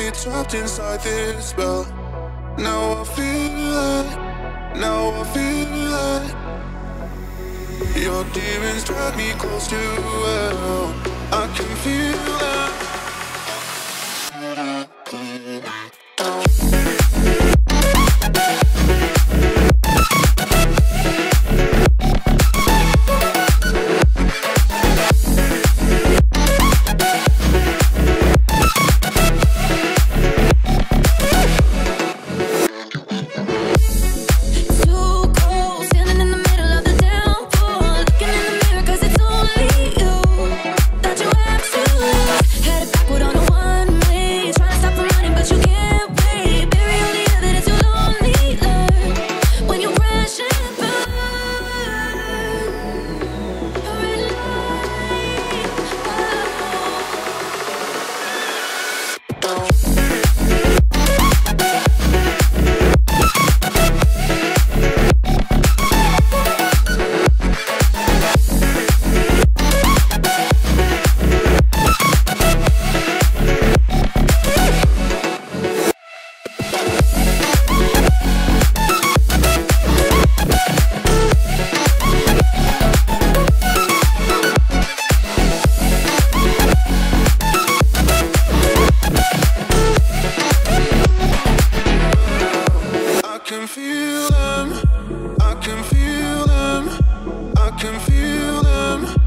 get trapped inside this spell. Now I feel it, now I feel it. Your demons drag me close to hell. I can feel it. I can feel them, I can feel them, I can feel them.